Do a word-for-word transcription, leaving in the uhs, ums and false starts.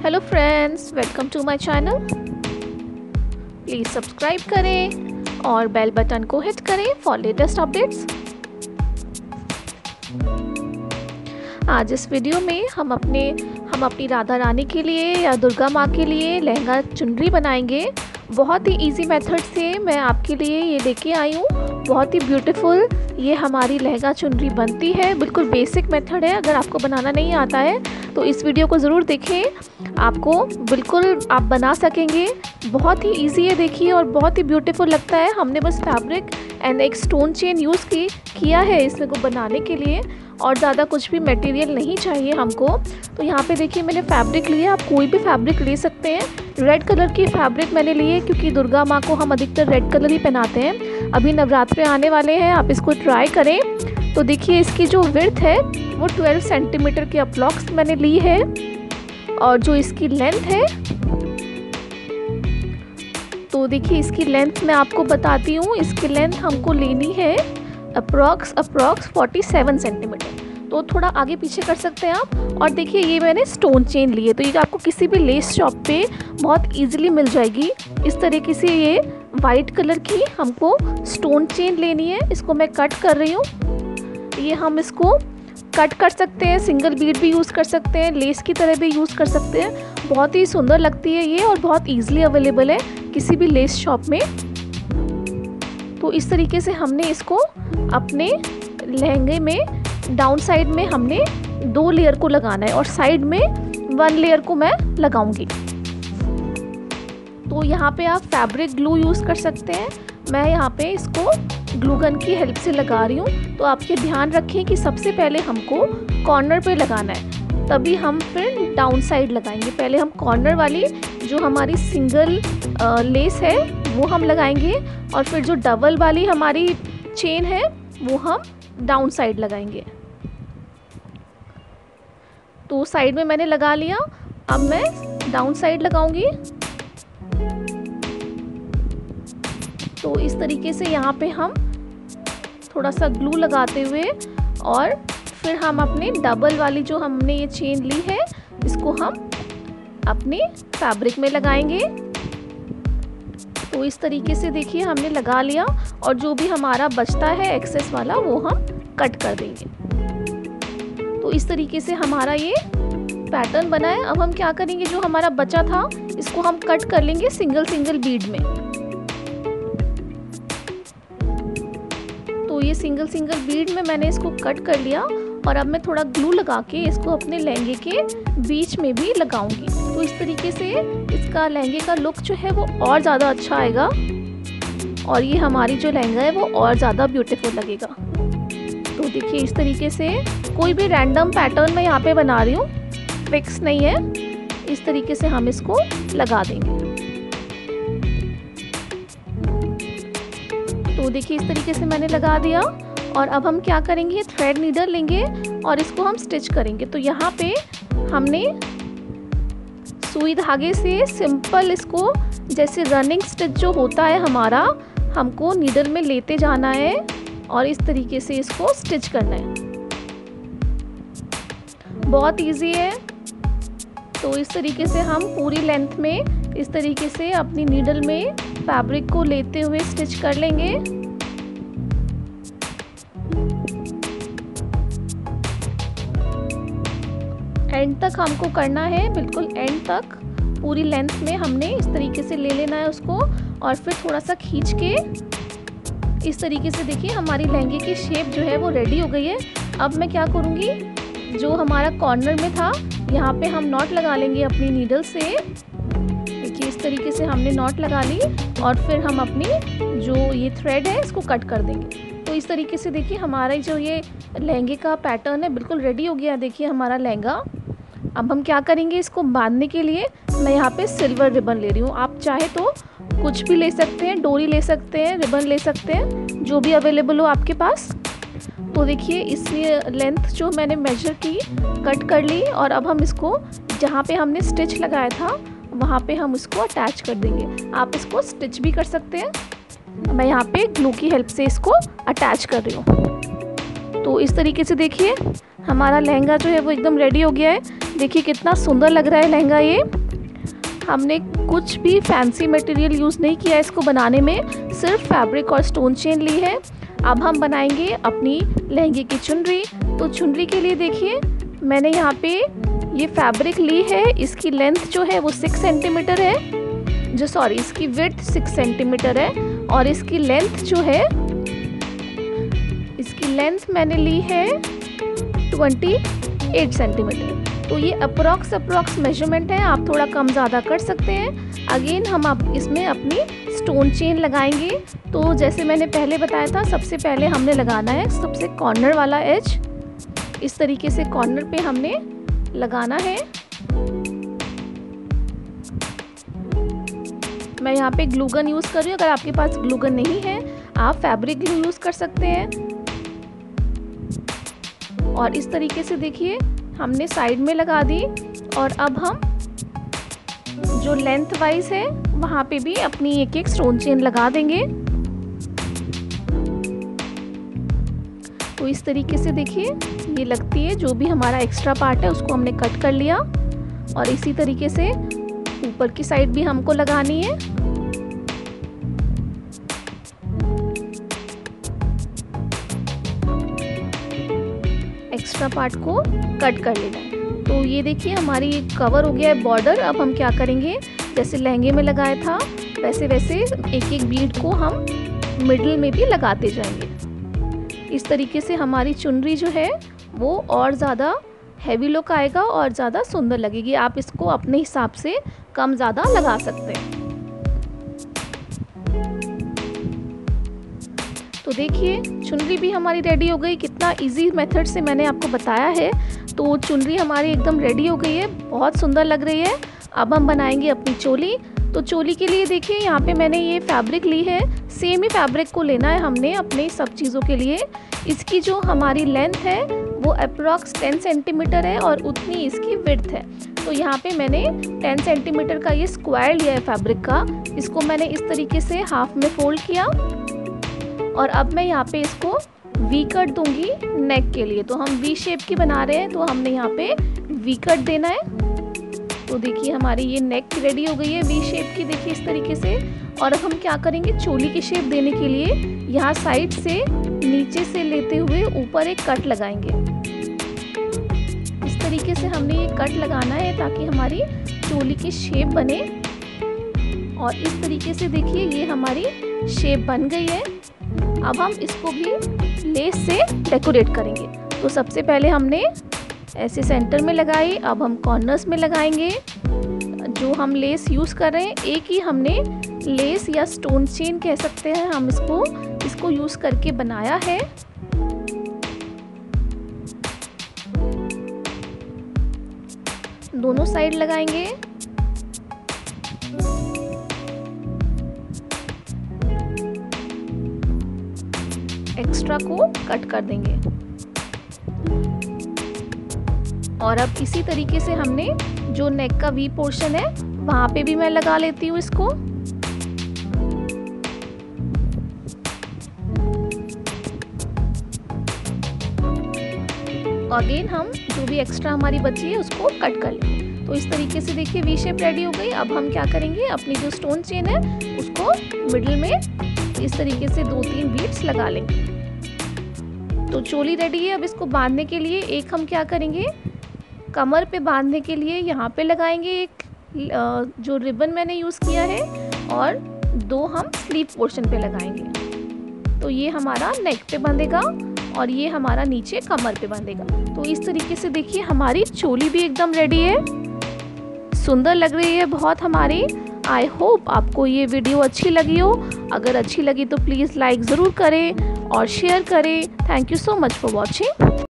Hello friends, welcome to my channel. Please subscribe करें और bell button को hit करें फॉर लेटेस्ट अपडेट्स। आज इस वीडियो में हम अपने हम अपनी राधा रानी के लिए या दुर्गा माँ के लिए लहंगा चुनरी बनाएंगे। बहुत ही इजी मेथड से मैं आपके लिए ये लेके आई हूँ। बहुत ही ब्यूटीफुल ये हमारी लहंगा चुनरी बनती है। बिल्कुल बेसिक मेथड है। अगर आपको बनाना नहीं आता है तो इस वीडियो को ज़रूर देखें, आपको बिल्कुल आप बना सकेंगे। बहुत ही इजी है, देखिए, और बहुत ही ब्यूटीफुल लगता है। हमने बस फैब्रिक एंड एक स्टोन चेन यूज़ की किया है इसमें को बनाने के लिए, और ज़्यादा कुछ भी मटेरियल नहीं चाहिए हमको। तो यहाँ पे देखिए मैंने फैब्रिक लिया, आप कोई भी फैब्रिक ले सकते हैं। रेड कलर की फैब्रिक मैंने ली है क्योंकि दुर्गा माँ को हम अधिकतर रेड कलर ही पहनाते हैं। अभी नवरात्रे आने वाले हैं, आप इसको ट्राई करें। तो देखिए इसकी जो विड्थ है वो ट्वेल्व सेंटीमीटर की अप्रॉक्स मैंने ली है, और जो इसकी लेंथ है तो देखिए इसकी लेंथ मैं आपको बताती हूँ। इसकी लेंथ हमको लेनी है approx approx forty seven centimetre. तो थोड़ा आगे पीछे कर सकते हैं आप। और देखिए ये मैंने स्टोन चेन ली है, तो ये आपको किसी भी लेस शॉप पे बहुत इजीली मिल जाएगी। इस तरीके से ये वाइट कलर की हमको स्टोन चेन लेनी है। इसको मैं कट कर रही हूँ। ये हम इसको कट कर सकते हैं, सिंगल बीड भी यूज़ कर सकते हैं, लेस की तरह भी यूज़ कर सकते हैं। बहुत ही सुंदर लगती है ये, और बहुत ईजिली अवेलेबल है किसी भी लेस शॉप में। तो इस तरीके से हमने इसको अपने लहंगे में डाउन साइड में हमने दो लेयर को लगाना है, और साइड में वन लेयर को मैं लगाऊंगी। तो यहाँ पे आप फैब्रिक ग्लू यूज़ कर सकते हैं। मैं यहाँ पे इसको ग्लू गन की हेल्प से लगा रही हूँ। तो आप ये ध्यान रखें कि सबसे पहले हमको कॉर्नर पे लगाना है, तभी हम फिर डाउन साइड लगाएंगे। पहले हम कॉर्नर वाली जो हमारी सिंगल लेस है वो हम लगाएंगे, और फिर जो डबल वाली हमारी चेन है वो हम डाउन साइड लगाएंगे। तो साइड में मैंने लगा लिया, अब मैं डाउन साइड लगाऊंगी। तो इस तरीके से यहाँ पे हम थोड़ा सा ग्लू लगाते हुए, और फिर हम अपने डबल वाली जो हमने ये चेन ली है इसको हम अपने फैब्रिक में लगाएंगे। तो इस तरीके से देखिए हमने लगा लिया, और जो भी हमारा बचता है एक्सेस वाला वो हम कट कर देंगे। तो इस तरीके से हमारा ये पैटर्न बना है। अब हम क्या करेंगे, जो हमारा बचा था इसको हम कट कर लेंगे सिंगल सिंगल बीड में। तो ये सिंगल सिंगल बीड में मैंने इसको कट कर लिया, और अब मैं थोड़ा ग्लू लगा के इसको अपने लहंगे के बीच में भी लगाऊंगी। तो इस तरीके से इसका लहंगे का लुक जो है वो और ज़्यादा अच्छा आएगा, और ये हमारी जो लहंगा है वो और ज़्यादा ब्यूटीफुल लगेगा। तो देखिए इस तरीके से कोई भी रैंडम पैटर्न मैं यहाँ पे बना रही हूँ, फिक्स नहीं है। इस तरीके से हम इसको लगा देंगे। तो देखिए इस तरीके से मैंने लगा दिया, और अब हम क्या करेंगे, थ्रेड नीडल लेंगे और इसको हम स्टिच करेंगे। तो यहाँ पे हमने सुई धागे से सिंपल इसको, जैसे रनिंग स्टिच जो होता है हमारा, हमको नीडल में लेते जाना है और इस तरीके से इसको स्टिच करना है। बहुत इजी है। तो इस तरीके से हम पूरी लेंथ में इस तरीके से अपनी नीडल में फैब्रिक को लेते हुए स्टिच कर लेंगे। एंड तक हमको करना है, बिल्कुल एंड तक पूरी लेंथ में हमने इस तरीके से ले लेना है उसको, और फिर थोड़ा सा खींच के इस तरीके से देखिए हमारी लहंगे की शेप जो है वो रेडी हो गई है। अब मैं क्या करूँगी, जो हमारा कॉर्नर में था यहाँ पे हम नॉट लगा लेंगे अपनी नीडल से। देखिए इस तरीके से हमने नॉट लगा ली, और फिर हम अपनी जो ये थ्रेड है इसको कट कर देंगे। तो इस तरीके से देखिए हमारा जो ये लहंगे का पैटर्न है बिल्कुल रेडी हो गया। देखिए हमारा लहंगा। अब हम क्या करेंगे, इसको बांधने के लिए मैं यहाँ पे सिल्वर रिबन ले रही हूँ। आप चाहे तो कुछ भी ले सकते हैं, डोरी ले सकते हैं, रिबन ले सकते हैं, जो भी अवेलेबल हो आपके पास। तो देखिए इसलिए लेंथ जो मैंने मेजर की, कट कर ली, और अब हम इसको जहाँ पे हमने स्टिच लगाया था वहाँ पे हम इसको अटैच कर देंगे। आप इसको स्टिच भी कर सकते हैं। मैं यहाँ पे ग्लू की हेल्प से इसको अटैच कर रही हूँ। तो इस तरीके से देखिए हमारा लहंगा जो है वो एकदम रेडी हो गया है। देखिए कितना सुंदर लग रहा है लहंगा ये। हमने कुछ भी फैंसी मटेरियल यूज़ नहीं किया इसको बनाने में, सिर्फ फैब्रिक और स्टोन चेन ली है। अब हम बनाएंगे अपनी लहंगे की चुनरी। तो चुनरी के लिए देखिए मैंने यहाँ पे ये फैब्रिक ली है, इसकी लेंथ जो है वो सिक्स सेंटीमीटर है, जो सॉरी इसकी विड्थ सिक्स सेंटीमीटर है, और इसकी लेंथ जो है, इसकी लेंथ मैंने ली है ट्वेंटी एट सेंटीमीटर। तो ये अप्रॉक्स अप्रॉक्स मेजरमेंट है, आप थोड़ा कम ज़्यादा कर सकते हैं। अगेन हम अब इसमें अपनी स्टोन चेन लगाएंगे। तो जैसे मैंने पहले बताया था, सबसे पहले हमने लगाना है सबसे कॉर्नर वाला एज, इस तरीके से कॉर्नर पे हमने लगाना है। मैं यहाँ पे ग्लू गन यूज़ कर रही हूँ, अगर आपके पास ग्लू गन नहीं है आप फैब्रिक ग्लू यूज़ कर सकते हैं। और इस तरीके से देखिए हमने साइड में लगा दी, और अब हम जो लेंथ वाइज है वहाँ पे भी अपनी एक एक स्टोन चेन लगा देंगे। तो इस तरीके से देखिए ये लगती है, जो भी हमारा एक्स्ट्रा पार्ट है उसको हमने कट कर लिया, और इसी तरीके से ऊपर की साइड भी हमको लगानी है। एक्स्ट्रा पार्ट को कट कर लेना है। तो ये देखिए हमारी कवर हो गया है बॉर्डर। अब हम क्या करेंगे, जैसे लहंगे में लगाया था वैसे वैसे एक एक बीड को हम मिडिल में भी लगाते जाएंगे। इस तरीके से हमारी चुनरी जो है वो और ज़्यादा हैवी लुक आएगा और ज़्यादा सुंदर लगेगी। आप इसको अपने हिसाब से कम ज़्यादा लगा सकते हैं। तो देखिए चुनरी भी हमारी रेडी हो गई। कितना इजी मेथड से मैंने आपको बताया है। तो चुनरी हमारी एकदम रेडी हो गई है, बहुत सुंदर लग रही है। अब हम बनाएंगे अपनी चोली। तो चोली के लिए देखिए यहाँ पे मैंने ये फैब्रिक ली है, सेम ही फैब्रिक को लेना है हमने अपने सब चीज़ों के लिए। इसकी जो हमारी लेंथ है वो अप्रॉक्स टेन सेंटीमीटर है और उतनी इसकी विड्थ है। तो यहाँ पे मैंने टेन सेंटीमीटर का ये स्क्वायर लिया है फैब्रिक का। इसको मैंने इस तरीके से हाफ में फोल्ड किया, और अब मैं यहाँ पे इसको वी कट दूंगी नेक के लिए। तो हम वी शेप की बना रहे हैं, तो हमने यहाँ पे वी कट देना है। तो देखिए हमारी ये नेक रेडी हो गई है वी शेप की, देखिए इस तरीके से। और अब हम क्या करेंगे, चोली की शेप देने के लिए यहाँ साइड से नीचे से लेते हुए ऊपर एक कट लगाएंगे। इस तरीके से हमने ये कट लगाना है ताकि हमारी चोली की शेप बने। और इस तरीके से देखिए ये हमारी शेप बन गई है। अब हम इसको भी लेस से डेकोरेट करेंगे। तो सबसे पहले हमने ऐसे सेंटर में लगाई, अब हम कॉर्नर्स में लगाएंगे। जो हम लेस यूज़ कर रहे हैं एक ही हमने लेस या स्टोन चेन कह सकते हैं हम इसको इसको यूज़ करके बनाया है। दोनों साइड लगाएंगे। एक्स्ट्रा को कट कर देंगे। और अब इसी तरीके से हमने जो नेक का वी पोर्शन है वहां पे भी मैं लगा लेती हूँ इसको। अगेन हम जो भी एक्स्ट्रा हमारी बची है उसको कट कर लेंगे। तो इस तरीके से देखिए वी शेप रेडी हो गई। अब हम क्या करेंगे, अपनी जो स्टोन चेन है उसको मिडिल में इस तरीके से दो तीन बीड्स लगा लेंगे। तो चोली रेडी है। अब इसको बांधने के लिए एक हम क्या करेंगे, कमर पे बांधने के लिए यहाँ पे लगाएंगे एक जो रिबन मैंने यूज़ किया है, और दो हम स्लीव पोर्शन पे लगाएंगे। तो ये हमारा नेक पे बंधेगा और ये हमारा नीचे कमर पे बंधेगा। तो इस तरीके से देखिए हमारी चोली भी एकदम रेडी है, सुंदर लग रही है बहुत हमारी। आई होप आपको ये वीडियो अच्छी लगी हो। अगर अच्छी लगी तो प्लीज़ लाइक ज़रूर करें और शेयर करें। Thank you so much for watching.